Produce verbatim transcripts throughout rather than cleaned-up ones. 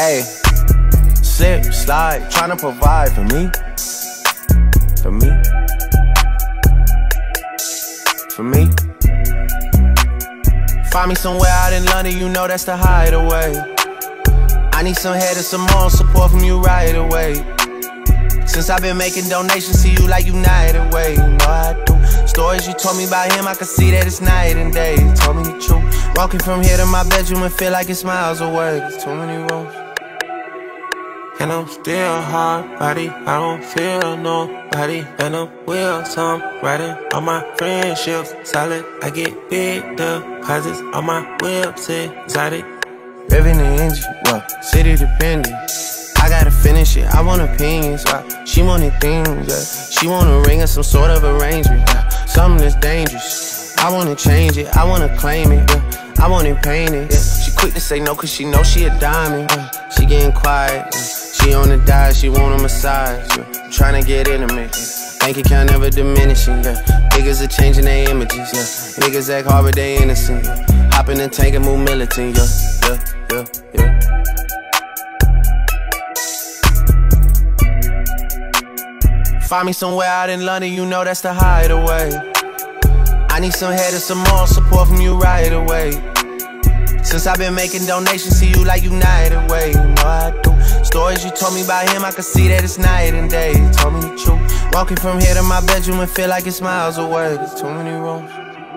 Hey, slip, slide, tryna provide for me. For me. For me. Find me somewhere out in London, you know that's the hideaway. I need some head and some more support from you right away. Since I've been making donations to you like United Way, you know I do. Stories you told me about him, I can see that it's night and day. You told me the truth. Walking from here to my bedroom and feel like it's miles away. There's too many roads. And I'm still hard body, I don't feel nobody. And I'm with some riding on my friendships solid. I get big deposits on my whips exotic. Revving the engine, well, city dependent. I gotta finish it, I want opinions, uh, she wanted things, yeah. She want a ring or some sort of arrangement, uh, something that's dangerous. I wanna change it, I wanna claim it, yeah. I want it painted, yeah. She quick to say no cause she know she a diamond, yeah. She getting quiet, yeah. She on the diet, she want a massage, yeah. I'm tryna get intimate, yeah. Bank account never diminishing, yeah. Niggas are changing their images, yeah. Niggas act hard but they innocent, yeah. Hop in the tank and move militant, yeah, yeah, yeah, yeah. Find me somewhere out in London, you know that's the hideaway. I need some head and some more support from you right away. Since I've been making donations to you like United Way, you know I do. Stories you told me about him, I can see that it's night and day. You told me the truth. Walking from here to my bedroom and feel like it's miles away. There's too many roads.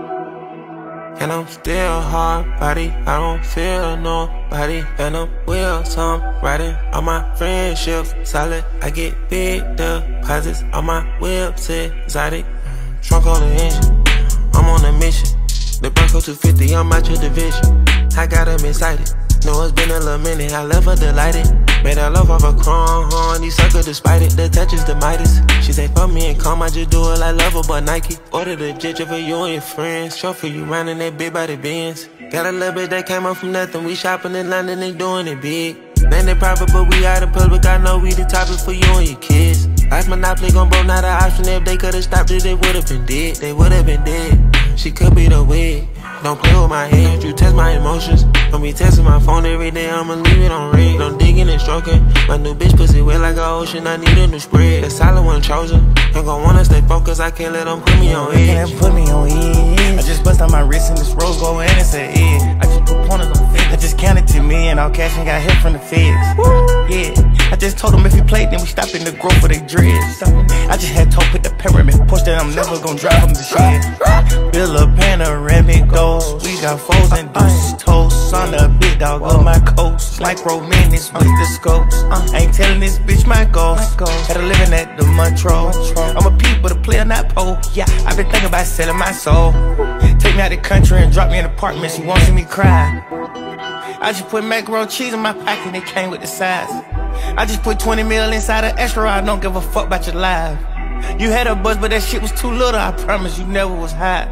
And I'm still hard body, I don't feel nobody. And I'm with some riding on my friendships solid. I get big deposits on my whips exotic. Trunk on the engine, I'm on a mission. The Bronco two fifty, I'm out your division. I got them excited, know it's been a little minute. I left her delighted, made her love off a chrome. These suckers despite it, the touch is the Midas. She say fuck me and calm, I just do it like Lover but Nike. Order the jet for you and your friends. Show for you rounding that big body Benz. Got a little bit that came up from nothing. We shopping in London and doing it big. Man, they private, but we out in public. I know we the topic for you and your kids. Life Monopoly gon' broke, not an option. If they could've stopped it, they would've been dead. They would've been dead. She could be the wig. Don't play with my head, you test my emotions. Don't be testing my phone every day, I'ma leave it on red. Don't digging and stroking. My new bitch pussy wet like an ocean, I need a new spread. The solid one chosen. Ain't gon' wanna stay focused, I can't let them put me on edge. Can't put me on edge. I just bust on my wrist and this rose gold and it's an edge. I just put pointers on feds. I just counted to me and all cash and got hit from the feds. Woo. Yeah. I just told them if we played, then we stop in the growth of they dreads. I just had told put the pyramid push that I'm never gon' drive them to shed. Build a panoramic doors. We got foes and deuces toast. On the big dog of my coast. Like romantics with the scopes. Ain't telling this bitch my ghost. Had a living at the Montreux. I'm a peep but a player not pole. Yeah, I've been thinking about selling my soul. Take me out the country and drop me in an apartment. She won't see me cry. I just put macaroni cheese in my pocket and it came with the size. I just put twenty mil inside an extra. I don't give a fuck about your life. You had a buzz, but that shit was too little. I promise you never was hot.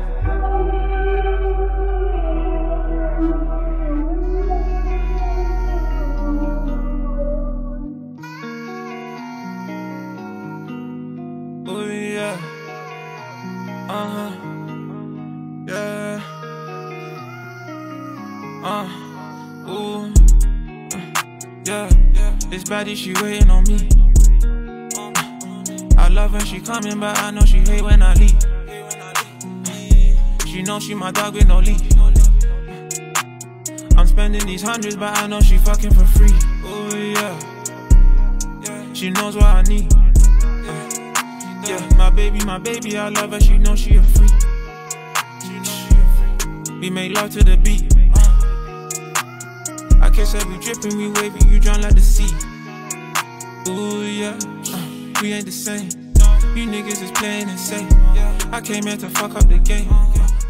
Oh yeah, uh huh, yeah, uh, ooh, yeah. This baddie, she waiting on me. I love her, she coming, but I know she hate when I leave. She know she my dog with no leash. I'm spending these hundreds, but I know she fucking for free. Oh yeah, she knows what I need. Yeah, my baby, my baby, I love her, she know she a freak. We make love to the beat. I kiss her, we drippin', we wavy, you drown like the sea. Ooh yeah, uh, we ain't the same. You niggas is playing insane. I came here to fuck up the game.